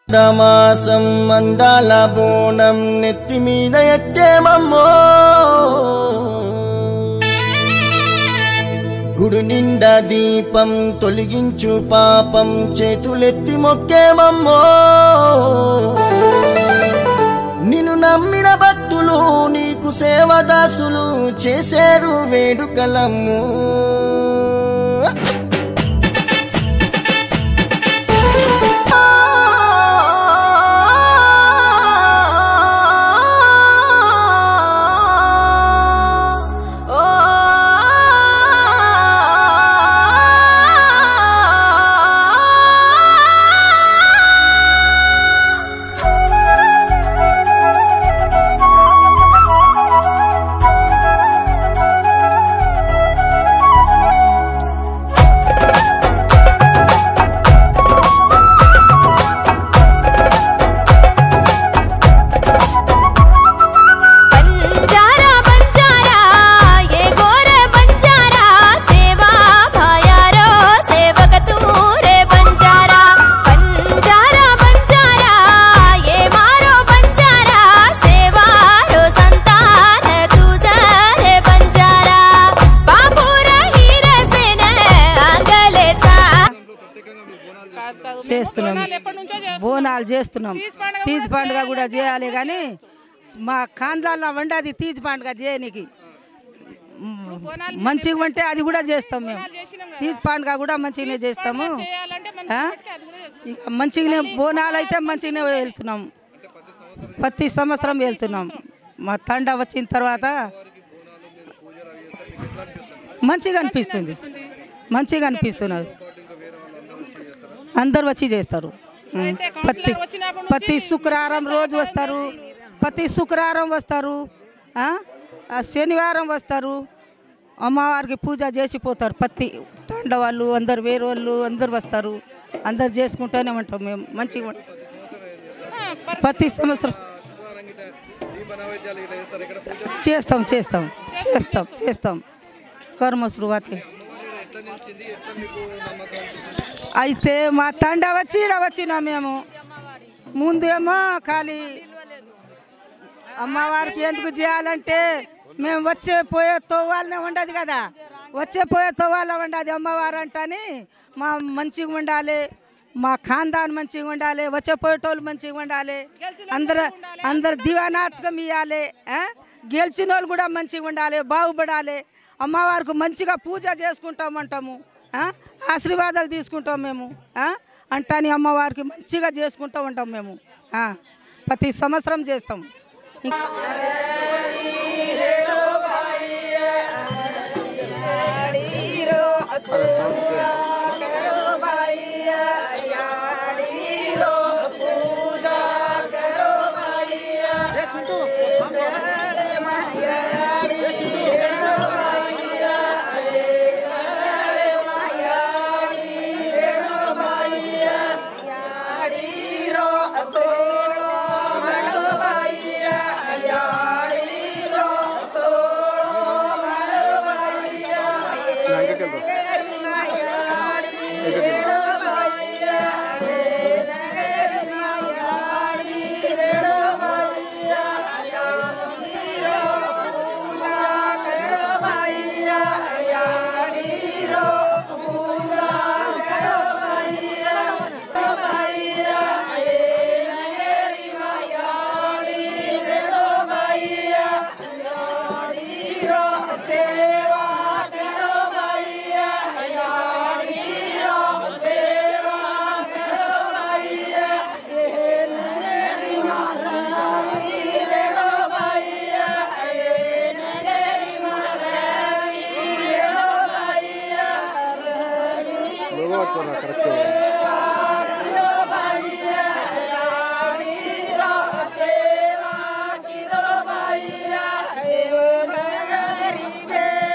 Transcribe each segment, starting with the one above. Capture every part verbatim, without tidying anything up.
మాసం మందాల బోనం నెత్తి మీద ఎత్తేమమ్మో గుడి నిండా దీపం తొలగించు పాపం చేతులెత్తి మొక్కేమమ్మో నిన్ను నమ్మిన భక్తులు నీకు సేవదాసులు చేసేరు వేడుకలమ్ము బోనాలు చేస్తున్నాం తీజ్ పండుగ కూడా చేయాలి కానీ మా ఖాందాల్లో వండది తీజ్ పండుగ చేయనికి మంచిగా ఉంటే అది కూడా చేస్తాం మేము తీజ్ పండుగ కూడా మంచిగానే చేస్తాము మంచిగానే బోనాలు అయితే మంచిగానే వెళ్తున్నాం ప్రతి సంవత్సరం వెళ్తున్నాం మా తండ వచ్చిన తర్వాత మంచిగా అనిపిస్తుంది మంచిగా అనిపిస్తున్నది అందరు వచ్చి చేస్తారు ప్రతి ప్రతి శుక్రవారం రోజు వస్తారు ప్రతి శుక్రవారం వస్తారు శనివారం వస్తారు అమ్మవారికి పూజ చేసిపోతారు ప్రతి తండ వాళ్ళు అందరు వేరే వాళ్ళు అందరు వస్తారు అందరు చేసుకుంటూనే ఉంటాం మేము మంచిగా ప్రతి సంవత్సరం చేస్తాం చేస్తాం చేస్తాం చేస్తాం కర్మ శురువాతి అయితే మా తండ వచ్చి ఇలా వచ్చినా మేము ముందేమో ఖాళీ అమ్మవారికి ఎందుకు చేయాలంటే మేము వచ్చే పోయే తోవాలనే ఉండదు కదా వచ్చే పోయే తోవాల ఉండదు అమ్మవారు అంటని మా మంచిగా ఉండాలి మా ఖాందాన్ మంచిగా ఉండాలి వచ్చే పోయేటోళ్ళు మంచిగా ఉండాలి అందరు అందరు దివానాత్కం ఇవ్వాలి గెలిచిన వాళ్ళు కూడా మంచిగా ఉండాలి బాగుపడాలి అమ్మవారికి మంచిగా పూజ చేసుకుంటామంటాము ఆశీర్వాదాలు తీసుకుంటాం మేము అంటాని అమ్మవారికి మంచిగా చేసుకుంటూ ఉంటాం మేము ప్రతి సంవత్సరం చేస్తాం Hey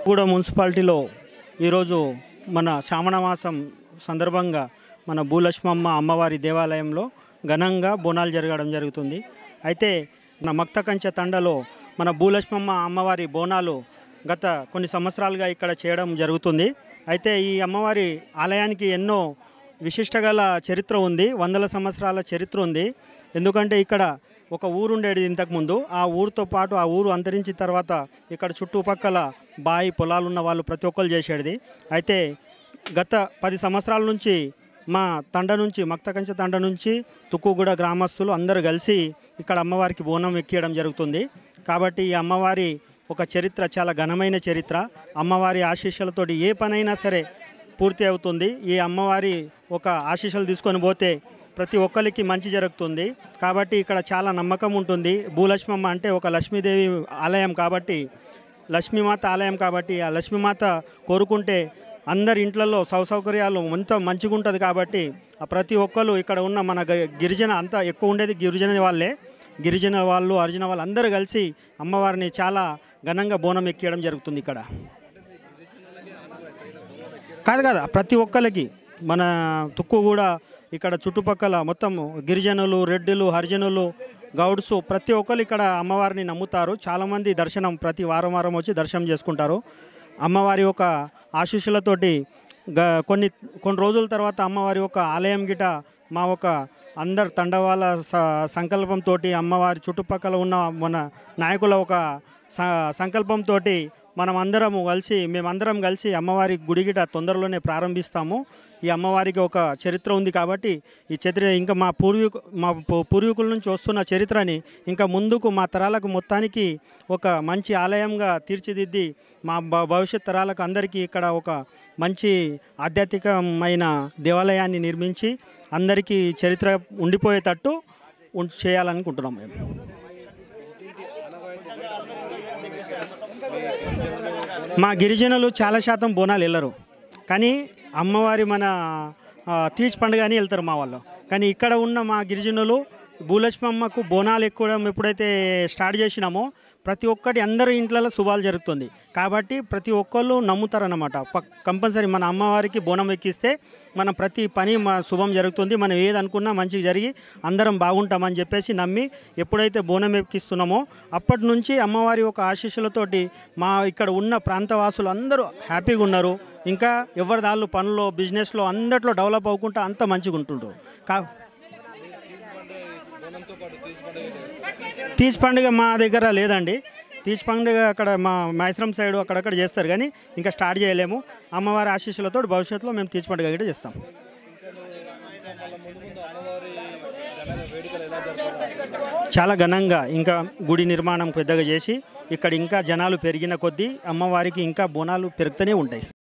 కూడా మున్సిపాలిటీలో ఈరోజు మన శ్రావణ మాసం సందర్భంగా మన భూలక్ష్మమ్మ అమ్మవారి దేవాలయంలో ఘనంగా బోనాలు జరగడం జరుగుతుంది. అయితే మన మక్తకంచె తండలో మన భూలక్ష్మమ్మ అమ్మవారి బోనాలు గత కొన్ని సంవత్సరాలుగా ఇక్కడ చేయడం జరుగుతుంది. అయితే ఈ అమ్మవారి ఆలయానికి ఎన్నో విశిష్టగల చరిత్ర ఉంది, వందల సంవత్సరాల చరిత్ర ఉంది. ఎందుకంటే ఇక్కడ ఒక ఊరు ఉండేది ఇంతకుముందు, ఆ ఊరితో పాటు ఆ ఊరు అంతరించిన తర్వాత ఇక్కడ చుట్టుపక్కల బాయి పొలాలు ఉన్న వాళ్ళు ప్రతి ఒక్కరు చేసేది. అయితే గత పది సంవత్సరాల నుంచి మా తండ నుంచి మక్తకంచె తండ నుంచి తుక్కుగూడ గ్రామస్తులు అందరూ కలిసి ఇక్కడ అమ్మవారికి బోనం ఎక్కియడం జరుగుతుంది. కాబట్టి ఈ అమ్మవారి ఒక చరిత్ర చాలా ఘనమైన చరిత్ర. అమ్మవారి ఆశీస్సులతోటి ఏ పనైనా సరే పూర్తి అవుతుంది. ఈ అమ్మవారి ఒక ఆశీస్సులు తీసుకొని పోతే ప్రతి ఒక్కరికి మంచి జరుగుతుంది. కాబట్టి ఇక్కడ చాలా నమ్మకం ఉంటుంది. భూలక్ష్మమ్మ అంటే ఒక లక్ష్మీదేవి ఆలయం కాబట్టి, లక్ష్మీమాత ఆలయం కాబట్టి ఆ లక్ష్మీమాత కోరుకుంటే అందరి ఇంట్లలో సౌసౌకర్యాలు ఎంతో మంచిగా ఉంటుంది. కాబట్టి ప్రతి ఒక్కరు ఇక్కడ ఉన్న మన గిరిజన అంతా ఎక్కువ ఉండేది గిరిజన వాళ్ళే, గిరిజన వాళ్ళు అర్జున వాళ్ళు అందరూ కలిసి అమ్మవారిని చాలా ఘనంగా బోనం ఎక్కియడం జరుగుతుంది. ఇక్కడ కాదు కదా ప్రతి ఒక్కరికి మన తుక్కు కూడా ఇక్కడ చుట్టుపక్కల మొత్తం గిరిజనులు, రెడ్డిలు, హరిజనులు, గౌడ్స్ ప్రతి ఒక్కరు ఇక్కడ అమ్మవారిని నమ్ముతారు. చాలామంది దర్శనం ప్రతి వారం వారం వచ్చి దర్శనం చేసుకుంటారు. అమ్మవారి యొక్క ఆశీస్సులతోటి కొన్ని కొన్ని రోజుల తర్వాత అమ్మవారి యొక్క ఆలయం గిట మా ఒక అందరు తండవాళ్ళ సంకల్పంతో అమ్మవారి చుట్టుపక్కల ఉన్న మన నాయకుల ఒక సంకల్పంతో మనం అందరము కలిసి మేమందరం కలిసి అమ్మవారి గుడి గిట తొందరలోనే ప్రారంభిస్తాము. ఈ అమ్మవారికి ఒక చరిత్ర ఉంది కాబట్టి ఈ చరిత్ర ఇంకా మా పూర్వీకు మా పూర్వీకుల నుంచి వస్తున్న చరిత్రని ఇంకా ముందుకు మా తరాలకు మొత్తానికి ఒక మంచి ఆలయంగా తీర్చిదిద్ది మా భవిష్యత్ తరాలకు అందరికీ ఇక్కడ ఒక మంచి ఆధ్యాత్మికమైన దేవాలయాన్ని నిర్మించి అందరికీ చరిత్ర ఉండిపోయేటట్టు చేయాలనుకుంటున్నాం మేము. మా గిరిజనులు చాలా శాతం బోనాలు వెళ్ళరు, కానీ అమ్మవారి మన తీజ్ పండుగ అని వెళ్తారు మా వాళ్ళు. కానీ ఇక్కడ ఉన్న మా గిరిజనులు భూలక్ష్మమ్మకు బోనాలు ఎక్కువ ఎప్పుడైతే స్టార్ట్ చేసినామో ప్రతి ఒక్కటి అందరి ఇంట్లలో శుభాలు జరుగుతుంది. కాబట్టి ప్రతి ఒక్కళ్ళు నమ్ముతారన్నమాట. కంపల్సరీ మన అమ్మవారికి బోనం ఎక్కిస్తే మనం ప్రతి పని మా శుభం జరుగుతుంది, మనం ఏది అనుకున్నా మంచిగా జరిగి అందరం బాగుంటామని చెప్పేసి నమ్మి ఎప్పుడైతే బోనం ఎక్కిస్తున్నామో అప్పటి నుంచి అమ్మవారి ఒక ఆశీస్సులతోటి మా ఇక్కడ ఉన్న ప్రాంతవాసులు అందరూ హ్యాపీగా ఉన్నారు. ఇంకా ఎవరి దాళ్ళు పనుల్లో బిజినెస్లో అందట్లో డెవలప్ అవ్వకుండా అంత మంచిగా ఉంటుండ్రు. కా తీజ్ పండుగ మా దగ్గర లేదండి. తీజ్ పండుగ అక్కడ మా మైసరం సైడ్ అక్కడక్కడ చేస్తారు, కానీ ఇంకా స్టార్ట్ చేయలేము. అమ్మవారి ఆశీస్సులతో భవిష్యత్తులో మేము తీజ్ పండుగ కూడా చేస్తాం. చాలా ఘనంగా ఇంకా గుడి నిర్మాణం పెద్దగా చేసి ఇక్కడ ఇంకా జనాలు పెరిగిన కొద్దీ అమ్మవారికి ఇంకా బోనాలు పెరుగుతూనే ఉంటాయి.